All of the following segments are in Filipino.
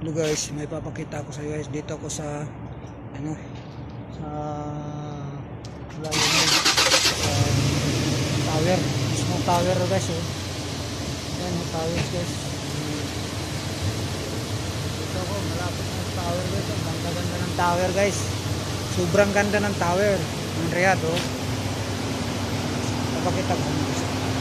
Hello guys, may papakita ko sa iyo guys. Dito ako sa sa tower. Mismong tower guys. Yan yung tower guys. Dito ako, malapit na sa tower guys. Ang ganda ng tower guys. Sobrang ganda ng tower. Ang Riyadh oh. Papakita ko guys.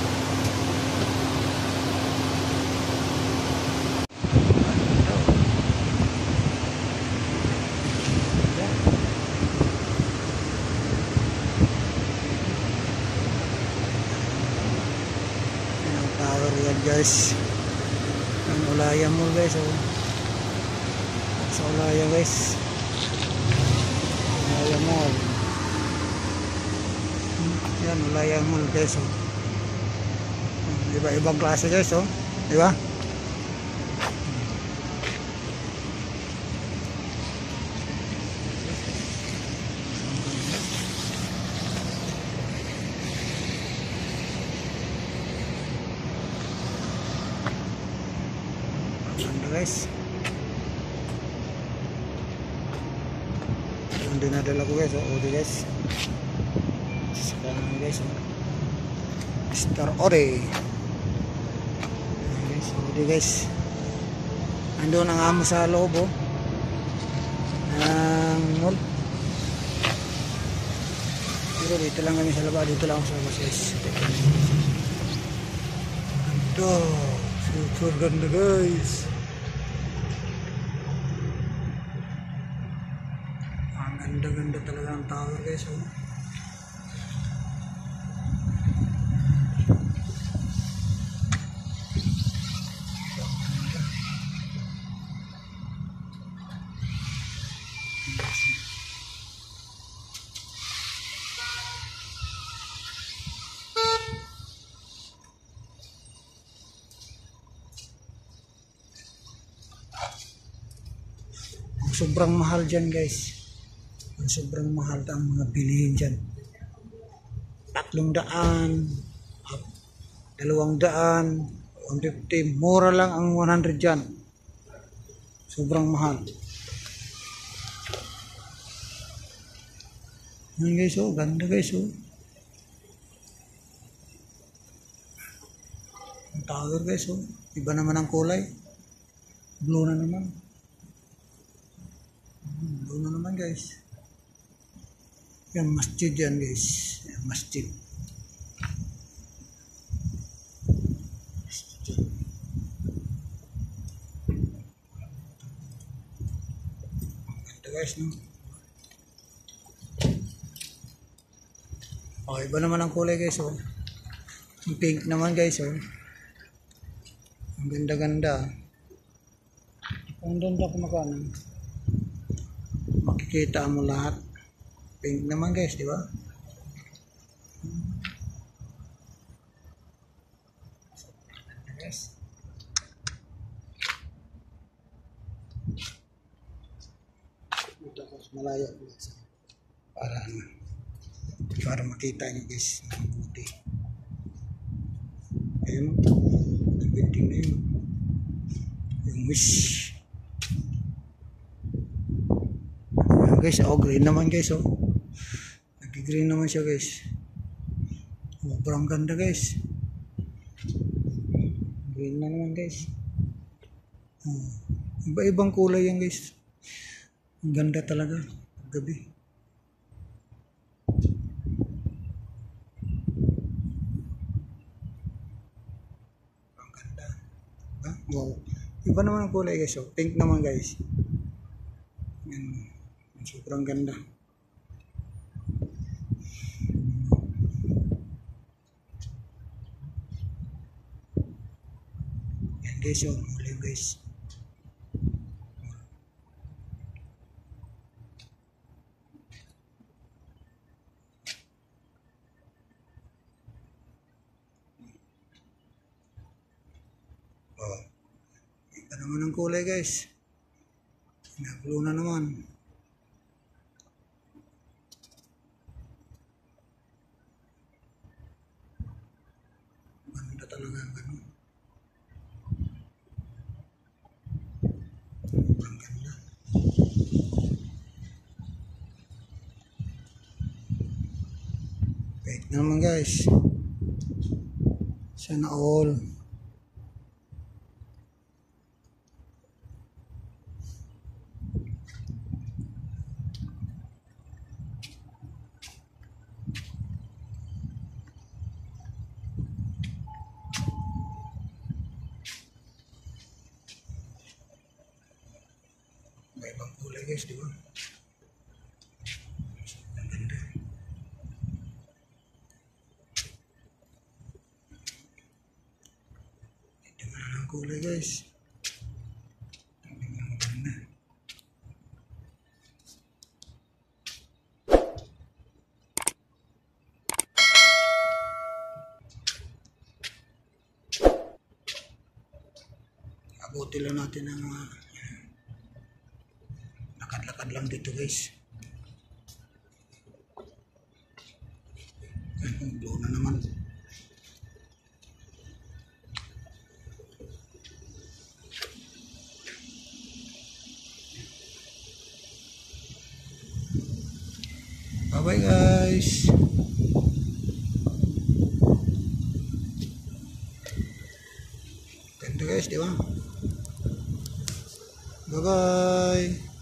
Tower yan guys. Ang Ulayan Mall guys oh. Sa Ulayan guys. Ulayan Mall. Yan Ulayan Mall guys oh. Iba-ibang klase guys oh. Di ba? Ganda guys. Yung dinadala ko guys oh. Ode guys. Sekarang guys oh. Star Ode. Guys, Ode guys. Andun ang amo sa loob oh. Ang mall. Pero dito lang kami sa labas. Dito lang ako sa labas guys. Ito. Super ganda guys. Ang ganda-ganda talaga ang tower guys oh. Sobrang mahal dyan guys. Sobrang mahal ang mga bilihin dyan. 300, 200, 150. Mura lang ang 100 dyan. Sobrang mahal. Yan guys oh. Ganda guys oh. Ang tower guys oh. Iba naman ang kulay. Blue na naman. Blue na naman guys. Yan masjid yan guys. Yan, masjid. Ganda guys no. Oh, iba naman ang kulay guys oh. Yung pink naman guys oh. Ang ganda-ganda. Ang ganda kumakanan. Makikita mo lahat. Pink naman guys, di ba? Guys. Dito ako malayo guys. Para makita niyo guys. Mabuti. Ayun. Ang building na yun. Yung wish. Guys, oh green naman guys oh. Nag-green naman siya guys. Oh, parang ganda guys. Green na naman guys. Oh, iba-ibang kulay yan guys. Ang ganda talaga gabi. Ang ganda. Wow. Iba naman ang kulay guys oh. Pink naman guys. Yan. Sobrang ganda. Yan guys oh, muli guys. Oh. Iba naman ang kulay guys. Naglo na naman. Talaga ganun. Pink na naman guys. Sana all. May ibang kulay guys, di ba? Ang ganda. Ito na ang kulay guys. Ang ganda. Abuti lang natin ang mga lakad-lakad lang dito guys. Blow na naman. Bye bye guys. Ganda guys, di ba? Bye bye.